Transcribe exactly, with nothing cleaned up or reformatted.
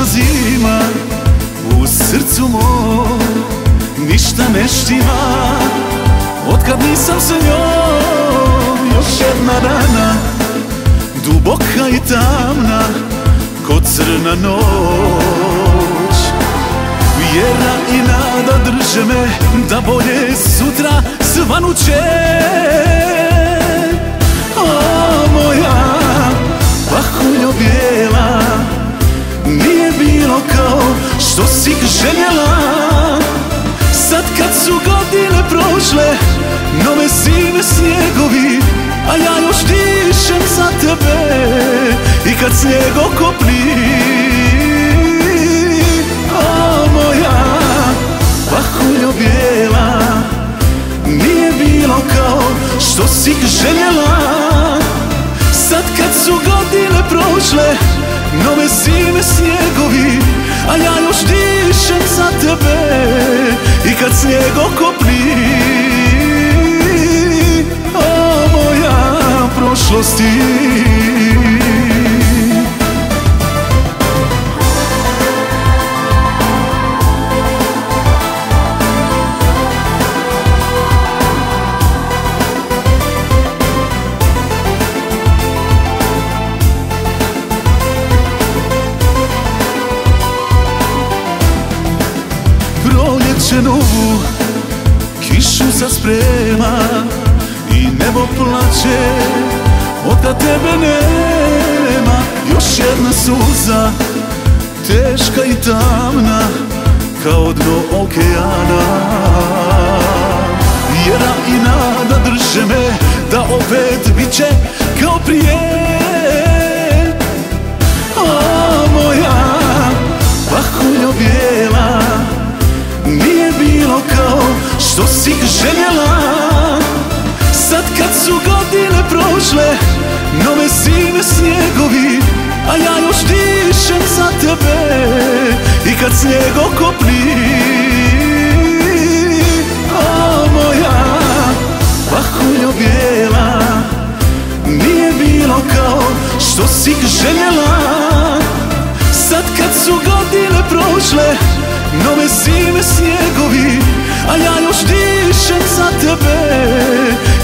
zima, u srcu mom ništa ne štima. Otkad nisam s njom, još jedna rana, duboka i tamna, ko crna noć. Vjera i nada drže me da bolje sutra svanuće. O moja Pahuljo bijela, nije bilo kao što si željela. Sad kad su godine prošle, nove zime snjegovi, a ja još dišem za tebe. I kad snijeg okopni, o moja Pahuljo bijela, nije bilo kao što si željela. Sad kad su godine prošle, nove zime snjegovi, a ja još dišem za tebe. I kad snijeg okopni, o moja prošlosti. Proljeće novu kišu sad sprema i nebo plače, otkad tebe nema. Još jedna suza, teška i tamna, kao dno okeana. Vjera i nada drže me da opet bit će kao prije. O moja Pahuljo bijela, nije bilo kao što si željela. Sad kad su godine prošle, nove zime snjegovi, a ja još dišem za tebe. I kad snijeg okopni, o moja Pahuljo bijela, nije bilo kao što si željela. Sad kad su godine prošle, nove zime snjegovi, a ja još dišem za tebe.